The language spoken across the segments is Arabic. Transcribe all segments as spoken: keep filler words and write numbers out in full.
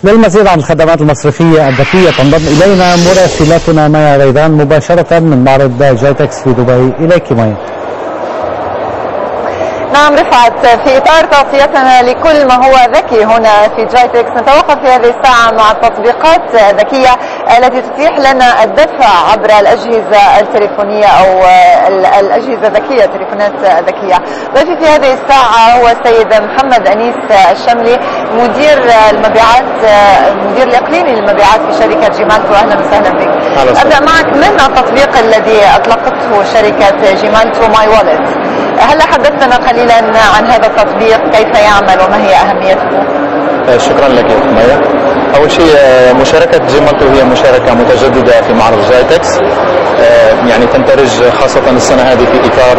للمزيد عن الخدمات المصرفية الذكية تنضم إلينا مراسلتنا مايا ريدان مباشرة من معرض جايتكس في دبي. إليك مايا. نعم رفعت، في إطار تغطيتنا لكل ما هو ذكي هنا في جايتكس نتوقف في هذه الساعة مع تطبيقات ذكية التي تتيح لنا الدفع عبر الأجهزة التليفونية أو الأجهزة الذكية، تليفونات ذكية. ضيفي في هذه الساعة هو السيد محمد أنيس الشملي، مدير المبيعات المدير الإقليمي للمبيعات في شركة جيمالتو. أهلا وسهلا بك. أبدأ معك من التطبيق الذي أطلقته شركة جيمالتو ماي والت. هل حدثنا قليلا عن هذا التطبيق، كيف يعمل وما هي أهميته؟ شكرا لك يا مايا. أول شيء مشاركة جيمالتو هي مشاركة متجددة في معرض جايتكس، يعني تندرج خاصة السنة هذه في إطار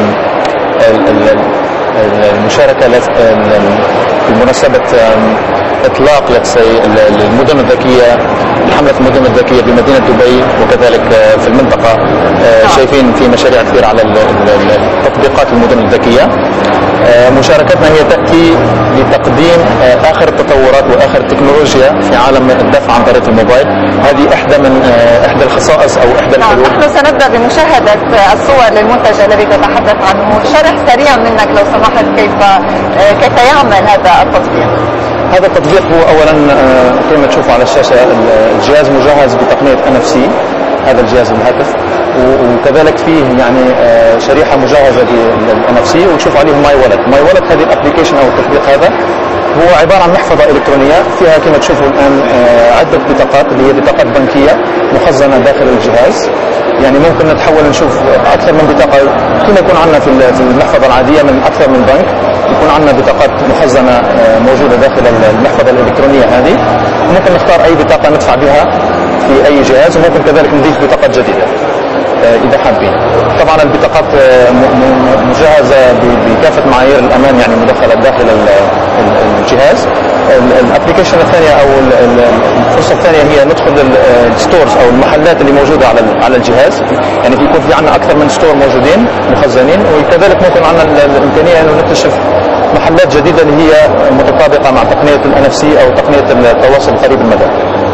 المشاركة في مناسبة إطلاق المدن الذكية، حملة المدن الذكية بمدينة دبي وكذلك في المنطقة. شايفين في مشاريع كثيرة على تطبيقات المدن الذكية. مشاركتنا هي تأتي لتقديم آخر التطورات وآخر التكنولوجيا في عالم الدفع عن طريق الموبايل. هذه إحدى من إحدى الخصائص أو إحدى الحلول. نحن سنبدأ بمشاهدة الصور للمنتج الذي تتحدث عنه. شرح سريع منك لو سمحت كيف كيف يعمل هذا التطبيق. هذا التطبيق هو أولا كما تشوفوا على الشاشة الجهاز مجهز بتقنية إن إف سي، هذا الجهاز الهاتف، وكذلك فيه يعني شريحة مجهزة بالإن إف سي وتشوف عليه ماي والت. ماي والت هذه الابلكيشن أو التطبيق هذا هو عبارة عن محفظة إلكترونية فيها كما تشوفوا الآن عدة بطاقات اللي هي بطاقات بنكية مخزنة داخل الجهاز. يعني ممكن نتحول نشوف أكثر من بطاقة كما يكون عندنا في المحفظة العادية من أكثر من بنك، يكون عندنا بطاقات مخزنة موجودة داخل المحفظة الإلكترونية هذه. ممكن نختار أي بطاقة ندفع بها في أي جهاز، وممكن كذلك نضيف بطاقات جديدة إذا حابين. طبعا البطاقات مجهزة بكافة معايير الأمان، يعني مدخلة داخل الجهاز. الابلكيشن الثانية أو الفرصة الثانية هي ندخل الستورز أو المحلات اللي موجودة على على الجهاز. يعني بيكون في عندنا أكثر من ستور موجودين مخزنين، وكذلك ممكن عندنا الإمكانية إنه نكتشف محلات جديدة اللي هي متطابقة مع تقنية الإن إف سي أو تقنية التواصل قريب المدى.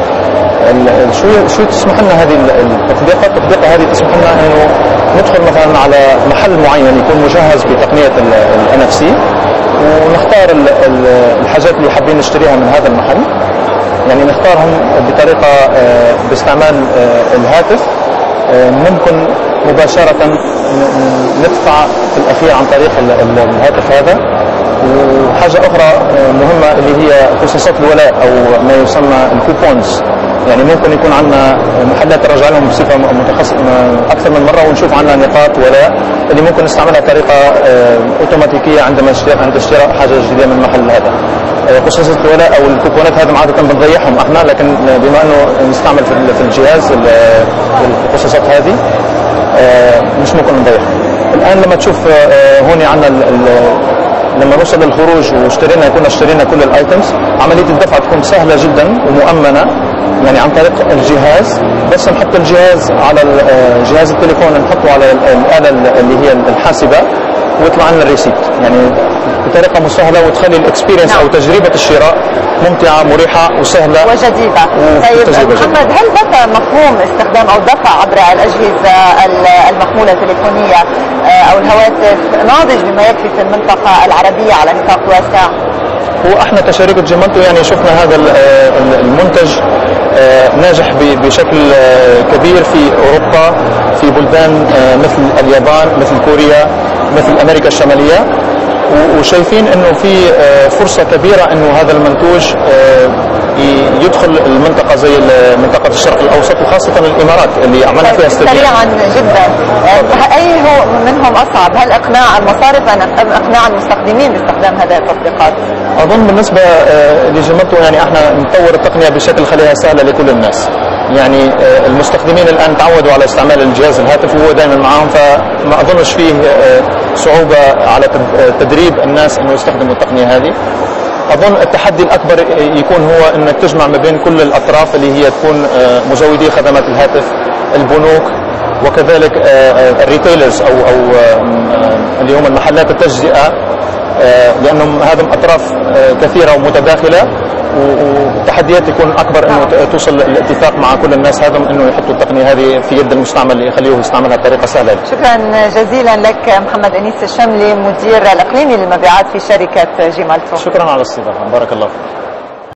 شو شو تسمح لنا هذه التطبيقات؟ التطبيقة هذه تسمح لنا انه ندخل مثلا على محل معين يكون مجهز بتقنية الإن إف سي، ونختار الحاجات اللي حابين نشتريها من هذا المحل. يعني نختارهم بطريقة باستعمال الهاتف. ممكن مباشرة ندفع في الأخير عن طريق الهاتف هذا. وحاجة أخرى مهمة اللي هي خصوصات الولاء أو ما يسمى الكوبونز. يعني ممكن يكون عندنا محلات نرجع لهم بصفة متخصصة أكثر من مرة، ونشوف عندنا نقاط ولاء اللي ممكن نستعملها بطريقة أوتوماتيكية عندما عند اشتراء حاجة جديدة من المحل هذا. خصوصات الولاء أو الكوبونات هذه عادة بنضيعهم احنا، لكن بما أنه نستعمل في الجهاز الخصوصات هذه مش ممكن نضيعهم. الآن لما تشوف هون عندنا لما نوصل للخروج واشترينا كنا اشترينا كل الايتمز، عمليه الدفع تكون سهله جدا ومؤمنه. يعني عن طريق الجهاز بس نحط الجهاز على جهاز التليفون، نحطه على الآلة اللي هي الحاسبة ويطلع لنا الريسيت. يعني بطريقة مسهلة وتخلي الاكسبيرينس او تجربة الشراء ممتعة مريحة وسهلة وجديدة. طيب محمد، هل بقى مفهوم استخدام او الدفع عبر الأجهزة المحمولة التليفونية او الهواتف ناضج بما يكفي في المنطقة العربية على نطاق واسع؟ هو احنا كشركة جيمالتو يعني شفنا هذا المنتج ناجح بشكل كبير في اوروبا، في بلدان مثل اليابان، مثل كوريا، مثل امريكا الشمالية، وشايفين انه في فرصة كبيرة انه هذا المنتوج يدخل المنطقة زي منطقة الشرق الاوسط وخاصة الامارات اللي عملنا فيها استثمار. سريعا جدا، اي هو منهم اصعب؟ هل اقناع المصارف ام اقناع المستخدمين باستخدام هذه التطبيقات؟ اظن بالنسبة لجيمالتو يعني احنا نطور التقنية بشكل خليها سهلة لكل الناس. يعني المستخدمين الان تعودوا على استعمال الجهاز الهاتف وهو دائما معهم، فما اظنش فيه صعوبة على تدريب الناس انه يستخدموا التقنية هذه. اظن التحدي الاكبر يكون هو انك تجمع ما بين كل الاطراف اللي هي تكون مزودي خدمات الهاتف، البنوك، وكذلك الريتيلرز او او اللي هم المحلات التجزئة، لانهم هذم اطراف كثيرة ومتداخلة. والتحديات يكون اكبر انه توصل الاتفاق مع كل الناس هذا انه يحطوا التقنيه هذه في يد المستعمل يخليه يستعملها بطريقه سهله. شكرا جزيلا لك محمد انيس الشملي مدير الاقليمي للمبيعات في شركه جيمالتو. شكرا على الاستضافه، بارك الله فيك.